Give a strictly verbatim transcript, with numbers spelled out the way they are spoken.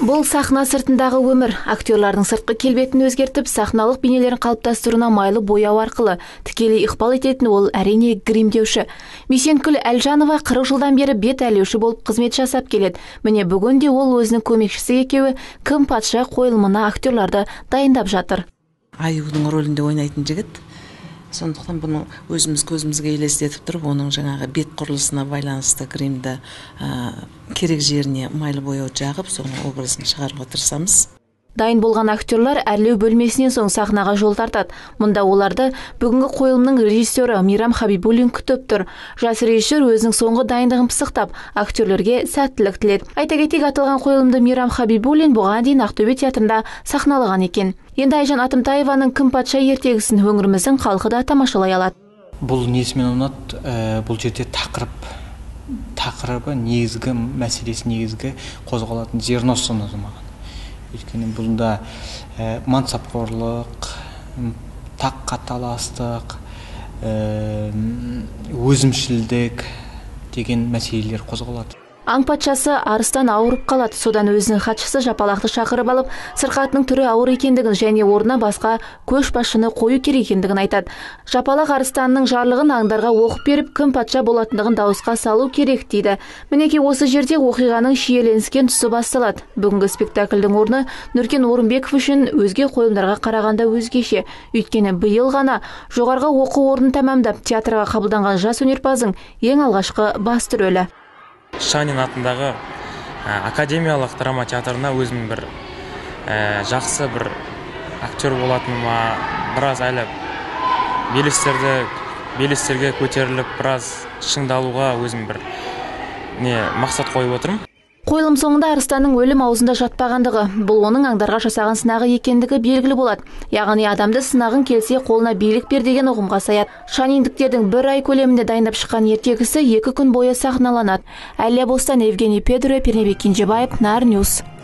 Бұл сахна сыртындағы өмір. Актерлардың сыртқы келбетін өзгертіп, сахналық бейнелерін қалыптастыруына майлы бояу арқылы тікелей ықпал ететін ол әрине гримдеуші. Бейсенкүл Әлжанова қырық жылдан бері бет әлеуші болып қызмет жасап келеді. Міне бүгінде ол өзінің көмекшісі екеуі Кім патша қойылымына актерларды дайындап жатыр. Аюдың рөлінде ойнайтын жігіт. Сондықтан бұны өзіміз көзімізге елестетіп тұрып, оның жаңағы бет құрылысына байланысты гримді керек жеріне майлы бояу жағып, соның образын шығаруға тырысамыз. Дайын болған актерлар әрлеу бөлмесінен соң сахнаға жол тартады. Мұнда оларды бүгінгі қойылымның режиссері Мейрам Хабибуллин күтіп тұр. Жас режиссер өзінің соңғы дайындығын пысықтап, актерлерге сәттілік тіледі. Айта кетейік, аталған қойылымды Мейрам Хабибуллин бұған дейін Ақтөбе театрында сахналаған екен. Енді Айжан Атымтаеваның Кім патша ертегісін өңіріміздің халқы да тамашалай алады. Бұл несімен ұнады, бұл жерде тақырып, тақырыбы негізгі мәселесі негізгі қозғалатын зерносы ұнады маған. Өйткені бұнда ә, мансапқорлық, таққа таластық, ә, өзімшілдік деген мәселелер қозғалады. Аң патшасы арыстан ауырып қалады. Содан өзінің хатшысы Жапалақты шақырып алып, сырқатының түрі ауыр екендігін және орнына басқа көшбасшыны қою керек екендігін айтады. Жапалақ арыстанның жарлығын аңдарға оқып беріп, кім патша болатындығын дауысқа салу керек дейді. Мінекей осы жерде оқиғаның шиеленіскен тұсы басталады. Бүгінгі спектакльдің орны Нұркен Орынбеков үшін өзге қойылымдарға қарағанда өзгеше. Өйткені биыл ғана жоғарғы оқу орнын тәмамдап театрға қабылданған жас өнерпаздың ең алғашқы басты рөлі. Шанин атындағы академиялық драма театрына өзім бір ә, жақсы бір актер болатыныма біраз әлі белестерді белестерге көтеріліп біраз шыңдалуға өзім бір не мақсат қойып отырмын. Қойылым соңында арыстанның өлім аузында жатпағандығы, бұл оның аңдарға жасаған сынағы екендігі белгілі болады. Яғни адамды сынағын келсе қолына билік бер деген ұғымға саяды. Шаниндіктердің бір ай көлемінде дайындап шыққан ертегісі екі күн бойы сахналанады. Әлия Бостан, Евгений Педро, Пернебек Кенжебаев, Нар Ньюс.